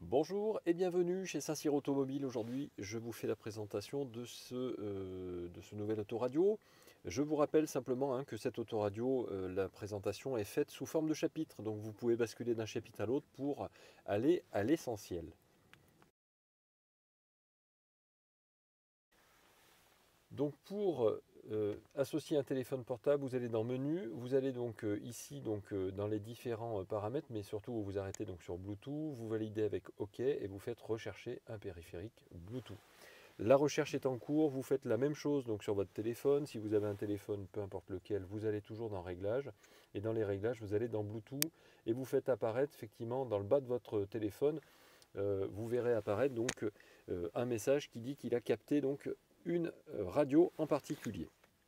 Bonjour et bienvenue chez Saint-Cyr Automobile. Aujourd'hui, je vous fais la présentation de ce nouvel autoradio. Je vous rappelle simplement que cette autoradio, la présentation est faite sous forme de chapitre. Donc vous pouvez basculer d'un chapitre à l'autre pour aller à l'essentiel. Donc pour associer un téléphone portable, vous allez dans Menu, vous allez donc ici dans les différents paramètres, mais surtout vous vous arrêtez donc sur Bluetooth, vous validez avec OK et vous faites rechercher un périphérique Bluetooth. La recherche est en cours, vous faites la même chose donc sur votre téléphone. Si vous avez un téléphone, peu importe lequel, vous allez toujours dans Réglages. Et dans les Réglages, vous allez dans Bluetooth et vous faites apparaître effectivement dans le bas de votre téléphone, vous verrez apparaître donc un message qui dit qu'il a capté donc une radio en particulier.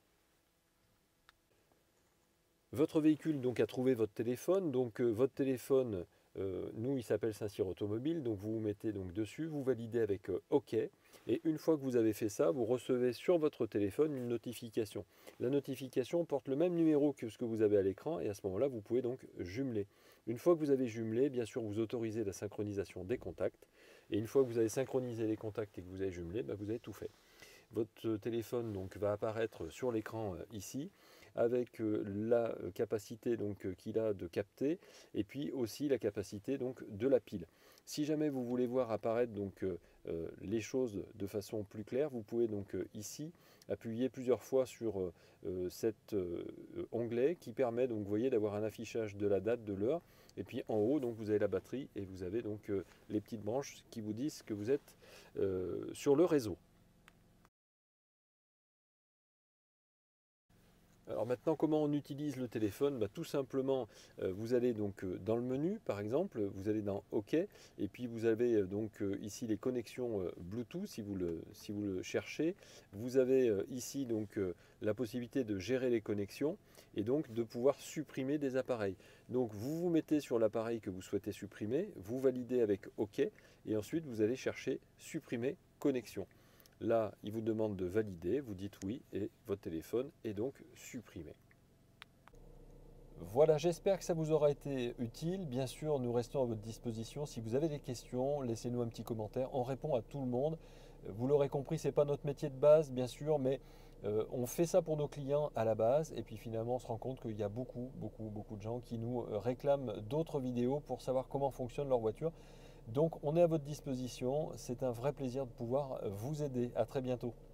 Votre véhicule donc a trouvé votre téléphone, donc votre téléphone, nous il s'appelle Saint-Cyr Automobile, donc vous vous mettez donc dessus, vous validez avec OK, et une fois que vous avez fait ça, vous recevez sur votre téléphone une notification. La notification porte le même numéro que ce que vous avez à l'écran, et à ce moment-là, vous pouvez donc jumeler. Une fois que vous avez jumelé, bien sûr, vous autorisez la synchronisation des contacts, et une fois que vous avez synchronisé les contacts et que vous avez jumelé, vous avez tout fait. Votre téléphone donc, va apparaître sur l'écran ici avec la capacité qu'il a de capter et puis aussi la capacité donc, de la pile. Si jamais vous voulez voir apparaître les choses de façon plus claire, vous pouvez donc ici appuyer plusieurs fois sur cet onglet qui permet donc, vous voyez, d'avoir un affichage de la date, de l'heure. Et puis en haut, donc, vous avez la batterie et vous avez donc les petites branches qui vous disent que vous êtes sur le réseau. Alors maintenant, comment on utilise le téléphone? Tout simplement, vous allez donc dans le menu, par exemple, vous allez dans OK, et puis vous avez ici les connexions Bluetooth, si vous le cherchez. Vous avez ici donc la possibilité de gérer les connexions et donc de pouvoir supprimer des appareils. Donc vous vous mettez sur l'appareil que vous souhaitez supprimer, vous validez avec OK, et ensuite vous allez chercher supprimer connexion. Là, il vous demande de valider, vous dites oui et votre téléphone est donc supprimé. Voilà, j'espère que ça vous aura été utile. Bien sûr, nous restons à votre disposition. Si vous avez des questions, laissez-nous un petit commentaire. On répond à tout le monde. Vous l'aurez compris, ce n'est pas notre métier de base, bien sûr, mais on fait ça pour nos clients à la base. Et puis finalement, on se rend compte qu'il y a beaucoup de gens qui nous réclament d'autres vidéos pour savoir comment fonctionne leur voiture. Donc, on est à votre disposition. C'est un vrai plaisir de pouvoir vous aider. À très bientôt.